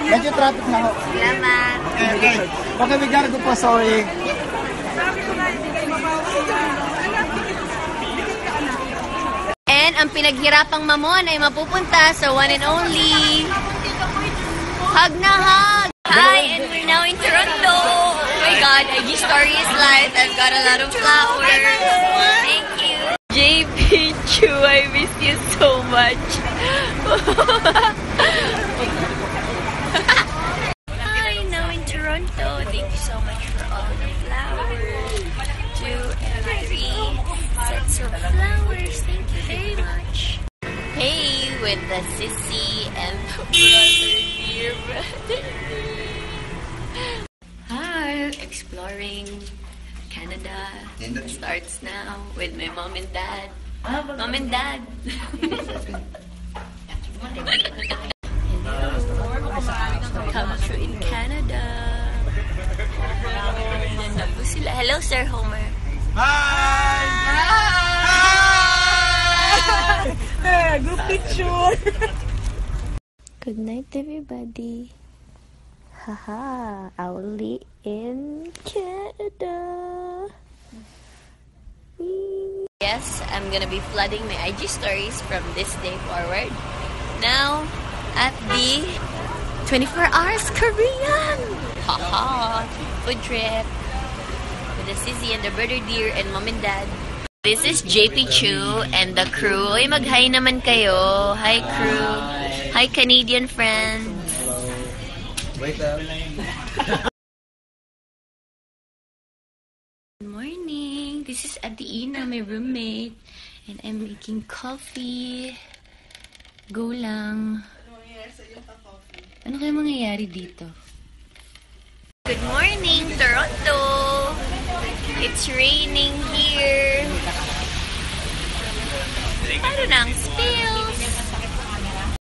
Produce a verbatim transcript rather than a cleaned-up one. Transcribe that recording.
Medyo traffic na ho. Salamat. Okay, okay. Okay, bigyan ko po, sorry. And ang pinaghirapang mamon ay mapupunta sa one and only Hug na Hug! Hi, and we're now in Toronto! Oh my God, I G story is light. I've got a lot of flowers. Thank you. J P Chiu, I miss you so much. Hi, now in Toronto. Thank you so much for all the flowers. Two and three sets of flowers. Thank you very much. Hey, with the sissy and the brother, dear brother. Hi, exploring Canada starts now with my mom and dad. Mom and dad. Come true in Canada. Nandun po sila. Hello, Sir Homer. Hi! Hi! Good picture! Good night, everybody. Haha, Owly in Canada. Whee. Yes, I'm gonna be flooding my I G stories from this day forward. Now, at the twenty-four hours Korean. Haha, food trip with the sissy and the brother dear and mom and dad. This is J P Chiu and the crew. Uy, mag-hi naman kayo. Hi, crew. Hi, Canadian friends. Wait up. Good morning. This is Ate Ina, my roommate. And I'm making coffee. Go lang. Ano kaya mangyayari dito? Good morning, Toronto. It's raining here. Paano nang speak?